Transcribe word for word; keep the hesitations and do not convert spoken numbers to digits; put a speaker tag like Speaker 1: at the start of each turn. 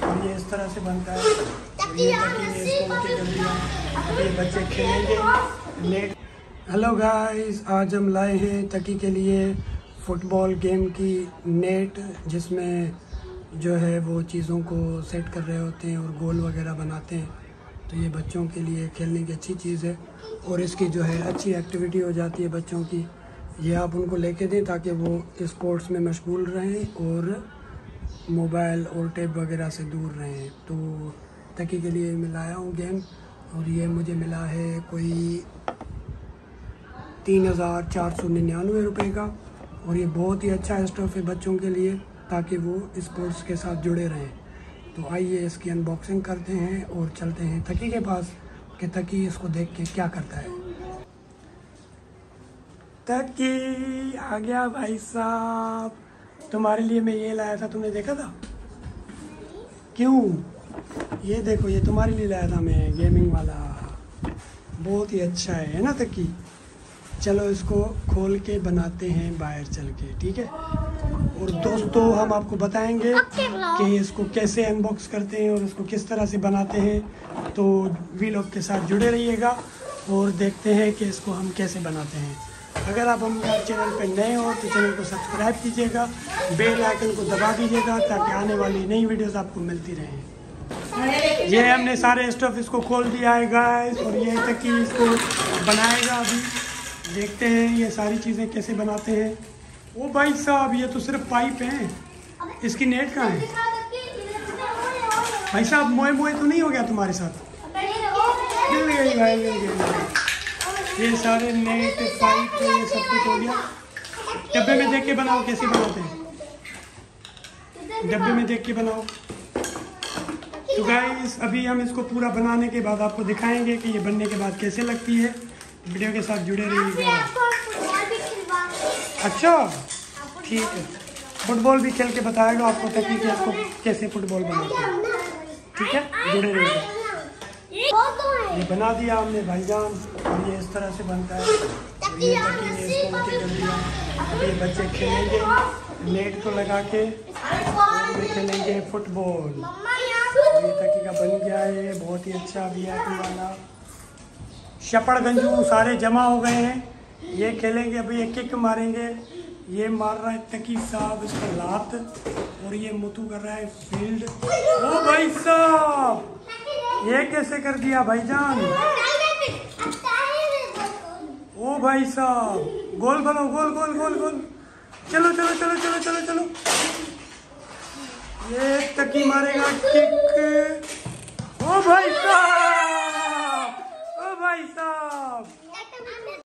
Speaker 1: और ये इस तरह से बनता है। और ये तकी ने इसको उल्टी कर दिया। अब ये बच्चे खेलेंगे नेट। हेलो गाइस, आज हम लाए हैं तकी के लिए फुटबॉल गेम की नेट, जिसमें जो है वो चीज़ों को सेट कर रहे होते हैं और गोल वगैरह बनाते हैं। तो ये बच्चों के लिए खेलने की अच्छी चीज़ है और इसकी जो है अच्छी एक्टिविटी हो जाती है बच्चों की। ये आप उनको लेके दें ताकि वो स्पोर्ट्स में मशगूल रहें और मोबाइल और टैब वगैरह से दूर रहें। तो तकी के लिए मैं लाया हूँ गेम, और ये मुझे मिला है कोई तीन हज़ार चार सौ निन्यानवे रुपये का। और ये बहुत ही अच्छा स्टफ़ है बच्चों के लिए ताकि वो स्पोर्ट्स के साथ जुड़े रहें। तो आइए इसकी अनबॉक्सिंग करते हैं और चलते हैं तकी के पास कि तकी इसको देख के क्या करता है। तकी आ गया भाई साहब, तुम्हारे लिए मैं ये लाया था, तुमने देखा था? क्यों? ये देखो, ये तुम्हारे लिए लाया था मैं, गेमिंग वाला। बहुत ही अच्छा है, है ना तकी? चलो इसको खोल के बनाते हैं बाहर चल के, ठीक है? और दोस्तों हम आपको बताएंगे कि इसको कैसे अनबॉक्स करते हैं और इसको किस तरह से बनाते हैं। तो वीलॉग के साथ जुड़े रहिएगा और देखते हैं कि इसको हम कैसे बनाते हैं। अगर आप हमारे चैनल पर नए हो तो चैनल को सब्सक्राइब कीजिएगा, बेल आइकन को दबा दीजिएगा ताकि आने वाली नई वीडियोस आपको मिलती रहें। ये हमने सारे स्टफ इसको खोल दिया है गाइस, और ये तकी इसको बनाएगा। अभी देखते हैं ये सारी चीज़ें कैसे बनाते हैं। ओ भाई साहब, ये तो सिर्फ पाइप हैं, इसकी नेट कहाँ है? भाई साहब मोए मोए तो नहीं हो गया तुम्हारे साथ? मिल गई भाई, मिल गई। ये सारे नेट पाइप ये सब कुछ हो गया। डब्बे में देख के बनाओ कैसे बनाते हैं, डब्बे में देख के बनाओ। तो गाइस अभी हम इसको पूरा बनाने के बाद आपको दिखाएंगे कि ये बनने के बाद कैसे लगती है। वीडियो के साथ जुड़े रहिएगा। अच्छा ठीक है, फुटबॉल भी खेल के बताएगा आपको तकी कि इसको कैसे फुटबॉल बनाते हैं, ठीक है? जुड़े रहिएगा। ये बना दिया हमने भाईजान, और ये इस तरह से बनता है। और ये तकी ने इसको उल्टी कर दिया। अब ये बच्चे खेलेंगे नेट को लगा के, और ये खेलेंगे फुटबॉल। ये तकी का बन गया है, बहुत ही अच्छा वी आई पी वाला। शपड़ गंजू सारे जमा हो गए हैं, ये खेलेंगे। अभी ये किक मारेंगे, ये मार रहा है तकी साहब इसका लात, और ये मुतू कर रहा है फील्ड। ओ भाई साहब, ये कैसे कर दिया भाईजान? ओ भाई साहब, गोल बनो, गोल गोल गोल गोल। चलो चलो चलो चलो चलो चलो, ये तकी मारेगा किक। ओ भाई साहब, ओ भाई साहब।